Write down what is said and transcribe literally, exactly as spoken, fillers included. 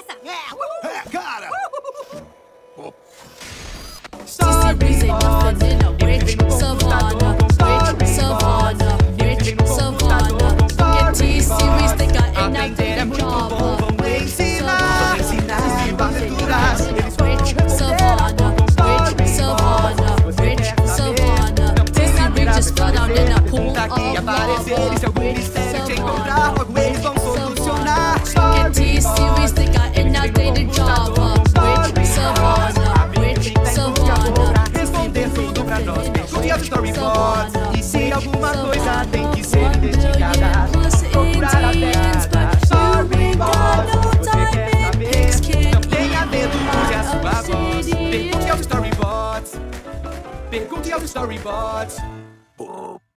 essa? É, cara! Stories ain't nothing in a rich savannah, rich savannah, rich savannah. Get T-Series, they got in that Aprender é muito bom, Java. vamos ensinar, vamos ensinar aventuras. Rich savannah, rich savannah, rich savannah. T-Series just fell down in a pool Tá aqui of aparecer, e se algum lava. mistério te encontrar, logo eles vão solucionar. Get T-Series, they got in that dated Java. Rich savannah, rich savannah. Responder tudo pra nós, pergunte aos storyboards. E se alguma coisa tem que ser investigada, procurar a terra. Storyboards, você quer saber? Não tenha medo, use a sua voz. Pergunte aos storyboards. Pergunte aos storyboards.